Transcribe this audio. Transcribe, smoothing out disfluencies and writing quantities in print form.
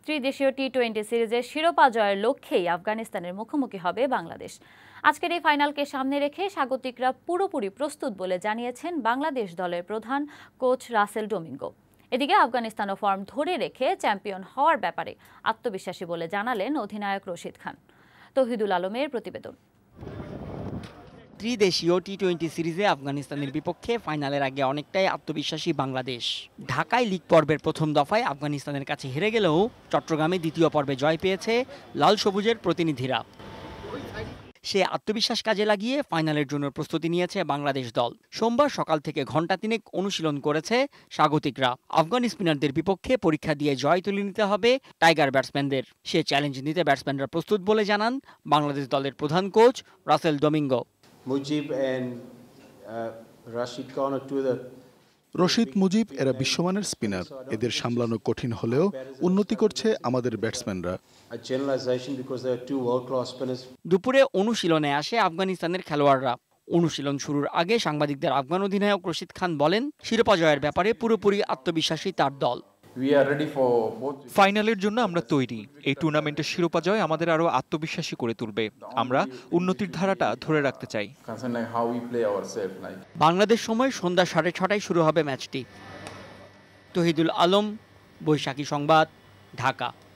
ত্রিদেশীয় টি-20 সিরিজের শিরোপা জয়ের লক্ষ্যেই আফগানিস্তানের মুখোমুখি হবে বাংলাদেশ। আজকের এই ফাইনালকে সামনে রেখে স্বাগতিকরা পুরোপুরি প্রস্তুত বলে জানিয়েছেন বাংলাদেশ দলের প্রধান কোচ রাসেল ডোমিঙ্গো। এদিকে আফগানিস্তানও ফর্ম ধরে রেখে চ্যাম্পিয়ন হওয়ার ব্যাপারে আত্মবিশ্বাসী বলে জানালেন অধিনায়ক রশিদ খান। তৌহিদুল আলমের প্রতিবেদন। ত্রিদেশীয় টি-20 সিরিজে আফগানিস্তানের বিপক্ষে ফাইনালের আগে অনেকটাই আত্মবিশ্বাসী বাংলাদেশ। ঢাকায় লিগ পর্বের প্রথম দফায় আফগানিস্তানের কাছে হেরে গেলেও চট্টগ্রামে দ্বিতীয় পর্বে জয় পেয়েছে লাল সবুজের প্রতিনিধিরা। সে আত্মবিশ্বাস কাজে লাগিয়ে ফাইনালের জন্য প্রস্তুতি নিয়েছে বাংলাদেশ দল। সোমবার সকাল থেকে ঘণ্টা তিনেক অনুশীলন করেছে স্বাগতিকরা। আফগান স্পিনারদের বিপক্ষে পরীক্ষা দিয়ে জয় তুলে নিতে হবে টাইগার ব্যাটসম্যানদের। সে চ্যালেঞ্জ নিতে ব্যাটসম্যানরা প্রস্তুত বলে জানান বাংলাদেশ দলের প্রধান coach Russell Domingo. Rashid Mujib এরা বিশ্বমানের স্পিনার। এদের সামলানো কঠিন হলেও উন্নতি করছে আমাদের ব্যাটসম্যানরা। দুপুরে অনুশীলনে আসে আফগানিস্তানের খেলোয়াড়রা। অনুশীলন শুরুর আগে সাংবাদিকদের আফগান অধিনায়ক রশিদ খান বলেন, শিরোপা জয়ের ব্যাপারে পুরোপুরি আত্মবিশ্বাসী তার দল। ফাইনালের জন্য আমরা তৈরি। এই টুর্নামেন্টের শিরোপা জয় আমাদের আরো আত্মবিশ্বাসী করে তুলবে। আমরা উন্নতির ধারাটা ধরে রাখতে চাই। বাংলাদেশ সময় সন্ধ্যা 6:30টায় শুরু হবে ম্যাচটি। তৌহিদুল আলম, বৈশাখী সংবাদ, ঢাকা।